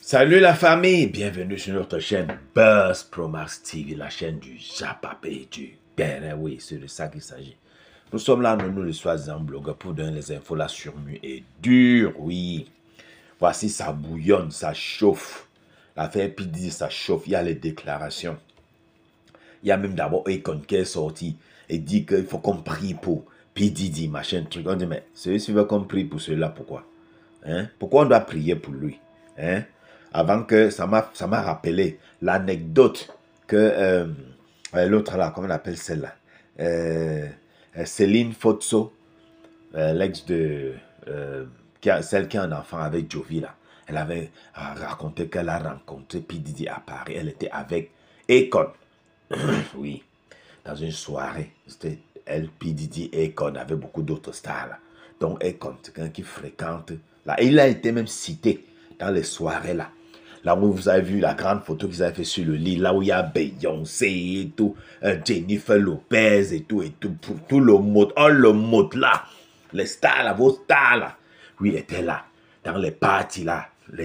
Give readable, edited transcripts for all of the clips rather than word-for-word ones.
Salut la famille, bienvenue sur notre chaîne Buzz Promax TV, la chaîne du Japapé du Bénin. Oui, c'est de ça qu'il s'agit. Nous sommes là, nous les soi-disant blogueurs, pour donner les infos là sur mu et dur, oui. Voici, ça bouillonne, ça chauffe. L'affaire P. Diddy, ça chauffe, il y a les déclarations. Il y a même d'abord Akon qui est sorti et dit qu'il faut qu'on prie pour P. Diddy, machin, truc. On dit, mais celui-ci veut qu'on prie pour celui-là, pourquoi? Hein? Pourquoi on doit prier pour lui? Hein? Avant que ça m'a rappelé l'anecdote que l'autre là, comment on appelle celle-là? Céline Fotso, l'ex de celle qui a un enfant avec Jovi là. Elle avait raconté qu'elle a rencontré P. Diddy à Paris. Elle était avec Akon. Oui, dans une soirée. C'était elle, P. Diddy, Akon, avec beaucoup d'autres stars là. Donc Akon, c'est quelqu'un qui fréquente. Là, il a été même cité dans les soirées là. Là où vous avez vu la grande photo qu'ils avaient fait sur le lit, là où il y a Beyoncé et tout, Jennifer Lopez et tout, pour tout le mode, oh le mode là, les stars là, vos stars là, oui, étaient là, dans les parties là,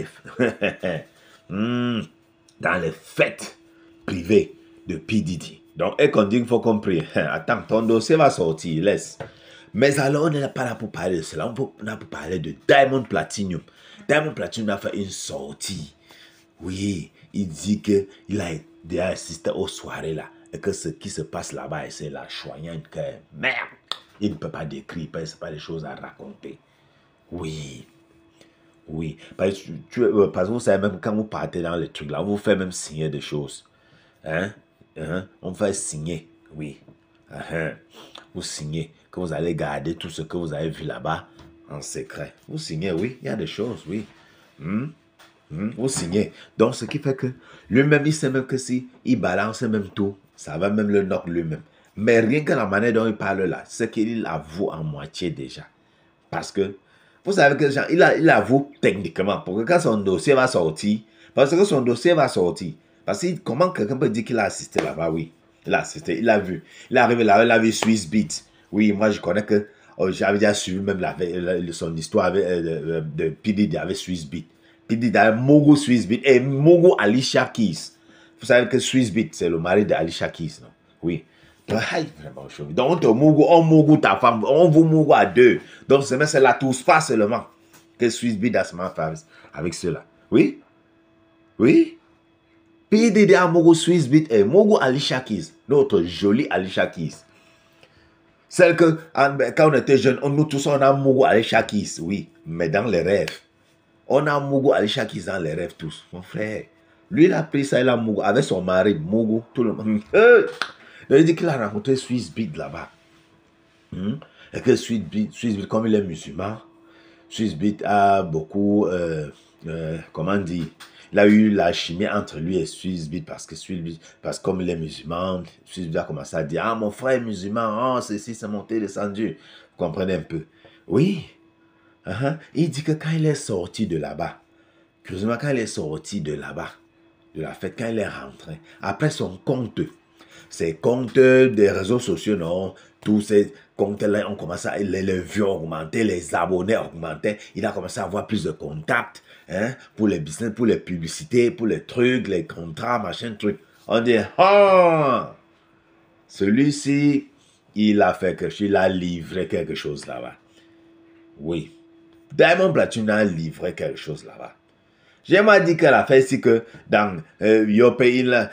dans les fêtes privées de P. Diddy. Donc, et qu'on dit qu'il faut qu'on prie. Attends, ton dossier va sortir, laisse. Mais alors, on n'est pas là pour parler de cela, on est là pour parler de Diamond Platnumz. Diamond Platnumz a fait une sortie. Oui, il dit qu'il a déjà assisté aux soirées là. Et que ce qui se passe là-bas, c'est la choyante que merde. Il ne peut pas décrire, ce n'est pas des choses à raconter. Oui. Oui. Parce que vous savez, même quand vous partez dans les trucs là, on vous fait même signer des choses. Hein? On vous fait signer. Oui. Vous signez que vous allez garder tout ce que vous avez vu là-bas en secret. Vous signez, oui. Il y a des choses, oui. Vous signez. Donc, ce qui fait que lui-même, il sait même que si il balance même tout, ça va même le knock lui-même. Mais rien que la manière dont il parle là, c'est qu'il avoue en moitié déjà. Parce que, vous savez que genre, il avoue techniquement. Pour que quand son dossier va sortir, parce que son dossier va sortir. Parce que comment quelqu'un peut dire qu'il a assisté là-bas? Oui, il a assisté, il a vu. Il est arrivé là, il a vu Swiss Beat. Oui, moi je connais que j'avais déjà suivi même son histoire de P. Diddy avec Swiss Beat. P. Diddy avait Mogo Swiss Beat et Mogo Alicia Keys. Vous savez que Swiss Beat, c'est le mari d'Alicia Keys, non? Oui. Donc on te Mogo, on Mogo ta femme, on vous Mogo à deux. Donc c'est là tous pas seulement que Swiss Beat a se avec cela. Oui? Oui? P. Diddy a Mogo Swiss Beat et Mogo Alicia Keys. Notre jolie Alicia Keys. Celle que, quand on était jeunes, nous tous, on a Mogo Alicia Keys, oui, mais dans les rêves. On a Mogo Alicia Keys dans les rêves tous. Mon frère, lui, il a pris ça, il a Mogo, avec son mari, Mogo, tout le monde. Il dit qu'il a rencontré Swiss Beat là-bas. Et que Swiss Beat, comme il est musulman, Swiss Beat a beaucoup, comment dire, il a eu la chimie entre lui et Swiss Beat parce que comme il est musulman, Swiss Beat a commencé à dire, ah mon frère est musulman, oh ceci c'est monté, descendu. Vous comprenez un peu? Oui. Il dit que quand il est sorti de là-bas, curieusement quand il est sorti de là-bas, de la fête, quand il est rentré, après son compte, ses comptes des réseaux sociaux, non, tous ces comptes-là ont commencé à les vues augmenter, les abonnés augmenter. Il a commencé à avoir plus de contacts pour les business, pour les publicités, pour les trucs, les contrats, machin, truc. On dit, ah, celui-ci, il a fait quelque chose, il a livré quelque chose là-bas. Oui. Diamond Platnumz a livré quelque chose là-bas. J'aimerais dire qu'elle a fait ici que dans yo pays là,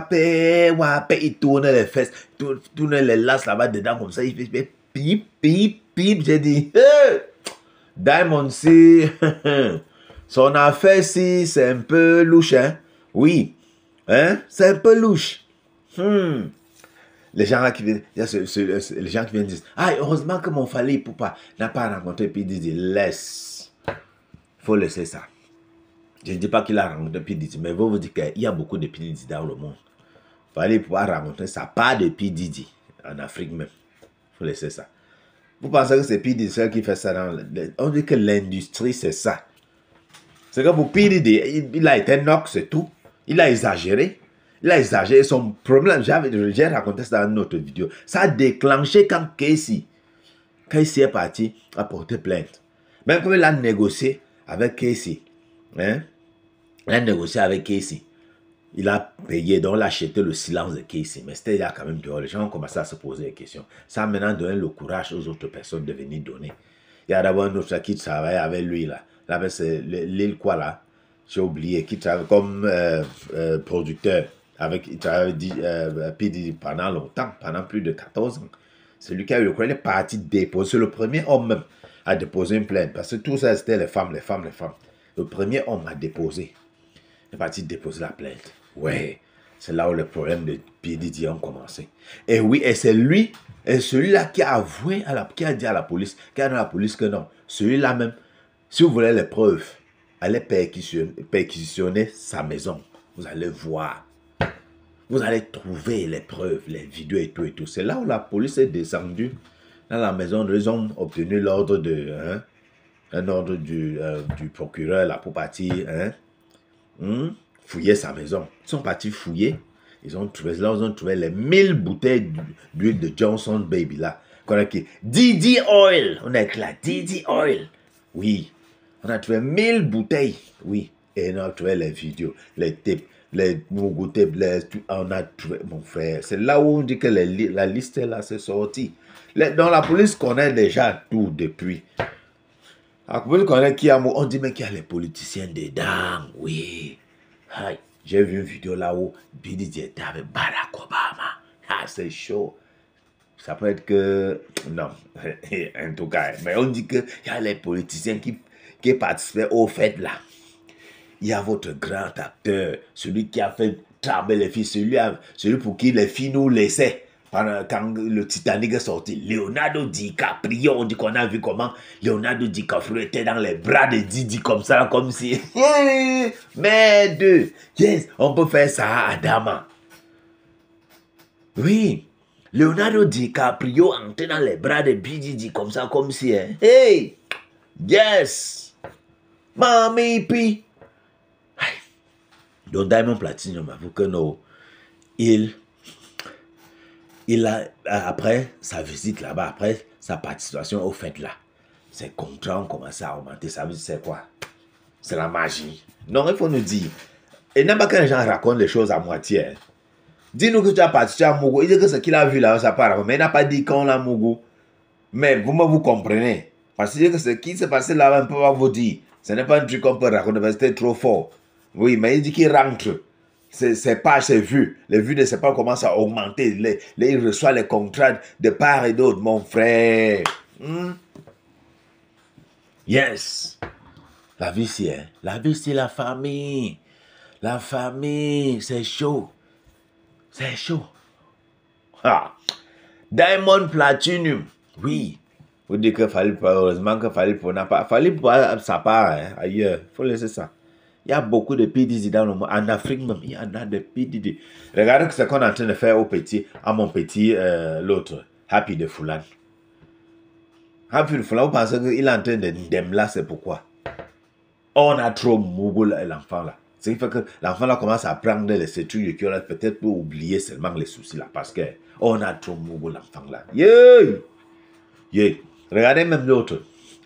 il tourne les fesses, tourne les lasses là-bas dedans comme ça, il fait pip, pip, pip. J'ai dit, Diamond si, son affaire si, c'est un peu louche, hein? Oui, hein? C'est un peu louche. Les gens là qui viennent, les gens qui viennent dire, ah, heureusement que mon Fally Ipupa n'a pas rencontré P. Diddy. Laisse. Faut laisser ça. Je ne dis pas qu'il a rencontré P. Diddy, mais je vous dire qu'il y a beaucoup de P. Diddy dans le monde. Il fallait pouvoir rencontrer ça, pas de P. Diddy, en Afrique même. Il faut laisser ça. Vous pensez que c'est P. Diddy seul qui fait ça dans on dit que l'industrie, c'est ça. C'est que pour P. Diddy, il a été knock, c'est tout. Il a exagéré. Il a exagéré. Son problème, j'ai raconté ça dans une autre vidéo. Ça a déclenché quand Casey est parti à porter plainte. Même quand il a négocié avec Casey, hein? Il a négocié avec Casey. Il a payé, donc il a acheté le silence de Casey. Mais c'était là quand même dehors. Les gens ont commencé à se poser des questions. Ça a maintenant donné le courage aux autres personnes de venir donner. Il y a d'abord un autre qui travaille avec lui là. Là, c'est l'île quoi là? J'ai oublié. Qui travaille comme producteur. Il travaille pendant longtemps, pendant plus de 14 ans. C'est lui qui a eu le courage. Il est parti déposer. C'est le premier homme même à déposer une plainte. Parce que tout ça, c'était les femmes. Le premier homme a déposé. Il est parti déposer la plainte. Ouais, c'est là où les problèmes de P. Diddy ont commencé. Et oui, et c'est lui, et celui-là qui a avoué, qui a dit à la police, qui a dit à la police que non, celui-là même, si vous voulez les preuves, allez perquisitionner sa maison. Vous allez voir. Vous allez trouver les preuves, les vidéos et tout et tout. C'est là où la police est descendue dans la maison. Ils ont obtenu l'ordre un ordre du procureur là pour partir, fouiller sa maison. Ils sont partis fouiller. Ils ont trouvé les 1000 bouteilles d'huile de Johnson Baby là. Qu'on a écrit Diddy Oil. On a écrit là, Diddy Oil. Oui. On a trouvé 1000 bouteilles. Oui. Et on a trouvé les vidéos, les tapes, les Mugu tapes, on a trouvé, mon frère. C'est là où on dit que la liste là c'est sorti. Donc la police connaît déjà tout depuis. La police connaît qui a, on dit mais qu'il y a les politiciens dedans. Oui. Hi. J'ai vu une vidéo là où Diddy était avec Barack Obama. Ah, c'est chaud. Ça peut être que... Non, en tout cas. Mais on dit qu'il y a les politiciens qui participaient aux fêtes là. Il y a votre grand acteur, celui qui a fait trembler les filles, celui pour qui les filles nous laissaient. Quand le Titanic est sorti, Leonardo DiCaprio, on dit qu'on a vu comment Leonardo DiCaprio était dans les bras de Diddy comme ça, comme si... Merde! Yes, on peut faire ça à Adama. Oui, Leonardo DiCaprio était dans les bras de Diddy comme ça, comme si... Hey! Yes! Mami P! Donc Diamond Platinum avoue que non, il a, après sa visite là-bas, après sa participation au fêtes là, ses contrats ont commencé à augmenter. Ça veut dire c'est quoi? C'est la magie. Non, il faut nous dire. Et n'aime pas que les gens racontent les choses à moitié. Hein. Dis-nous que tu as participé à Mougou. Il dit que ce qu'il a vu là, ça part. Mais il n'a pas dit quand l'a Mougou. Mais vous comprenez. Parce que ce qui s'est passé là, on ne peut pas vous dire. Ce n'est pas un truc qu'on peut raconter parce que c'était trop fort. Oui, mais il dit qu'il rentre. Ses pages, ses vues. Les vues de ses pages commencent à augmenter. Il reçoit les contrats de part et d'autre, mon frère. Yes. La vie, c'est hein? La vie, c'est la famille. La famille, c'est chaud. C'est chaud. Ah. Diamond Platinum. Oui. Vous dites que fallait heureusement que fallait pour n'a pas. Fallait pour sa part hein, ailleurs. Il faut laisser ça. Il y a beaucoup de P. Diddy dans le monde. En Afrique même, il y en a de P. Diddy. Regardez ce qu'on est en train de faire à mon petit, l'autre, Happy de Fulani. Happy de Fulani, vous pensez qu'il est en train de là, c'est pourquoi? On a trop Mougou l'enfant là. Ce qui fait que l'enfant là commence à prendre les trucs de cœur peut-être pour oublier seulement les soucis là. Parce que on a trop Mougou l'enfant là. Yeah! Yeah! Regardez même l'autre.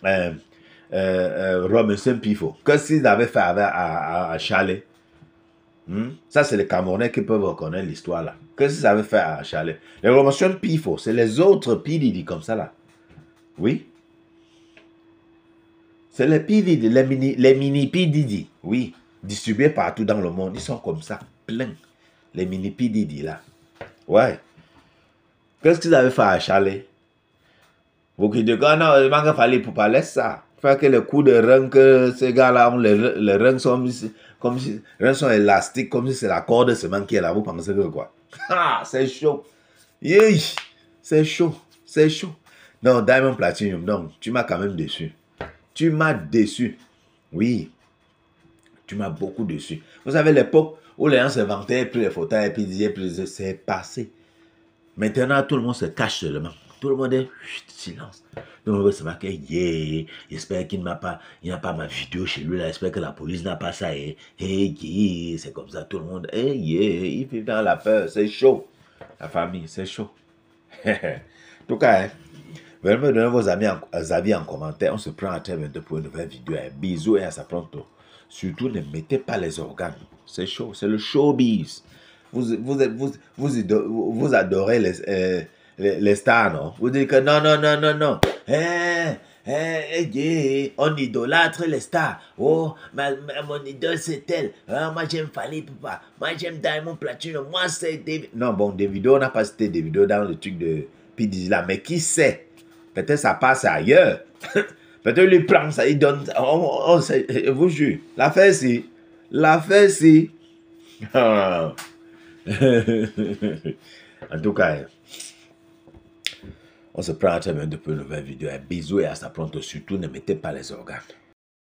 Robinson Pifo. Qu'est-ce qu'ils avaient fait à Chalet? Ça, c'est les Camerounais qui peuvent reconnaître l'histoire là. Qu'est-ce qu'ils avaient fait à Chalet? Les Robinson Pifo, c'est les autres P. Diddy comme ça là. Oui. C'est les P. Diddy, les mini P. Diddy. Oui. Distribués partout dans le monde. Ils sont comme ça. Plein. Les mini P. Diddy là. Ouais. Qu'est-ce qu'ils avaient fait à Chalet? Vous qui dites, non, il manque fallait pour parler ça. Faire que les coups de rein que ces gars-là ont, les reins sont comme si les reins sont élastiques, comme si c'est la corde seulement qui est là. Vous pensez que quoi? Ah, c'est chaud. Yeah, c'est chaud. C'est chaud. Non, Diamond Platinum, non, tu m'as quand même déçu. Tu m'as déçu. Oui. Tu m'as beaucoup déçu. Vous savez, l'époque où les gens se vantaient, puis les photos, et puis disaient, c'est passé. Maintenant, tout le monde se cache seulement. Tout le monde est silence. Tout le monde se marque, yeah, j'espère qu'il n'a pas ma vidéo chez lui là, j'espère que la police n'a pas ça. Yeah, c'est comme ça, tout le monde, yeah, il vit dans la peur, c'est chaud. La famille, c'est chaud. En tout cas, hein, venez me donner vos avis en commentaire. On se prend à très bientôt pour une nouvelle vidéo. Bisous et à sa pronto. Surtout, ne mettez pas les organes. C'est chaud, c'est le showbiz. Vous adorez les stars, non? Vous dites que non, non, non, non, non. On idolâtre les stars. Oh, mon idole, c'est elle. Ah, moi, j'aime Fally Ipupa. Moi, j'aime Diamond Platnumz. Moi, c'est David. Non, bon, Davido, on n'a pas cité Davido dans le truc de P. Diddy là. Mais qui sait? Peut-être ça passe ailleurs. Peut-être lui prend ça, il donne. Je vous jure. L'affaire, c'est. L'affaire, c'est. En tout cas, on se prend à très bientôt pour une nouvelle vidéo. Un bisou et à sa pronto. Surtout, ne mettez pas les organes.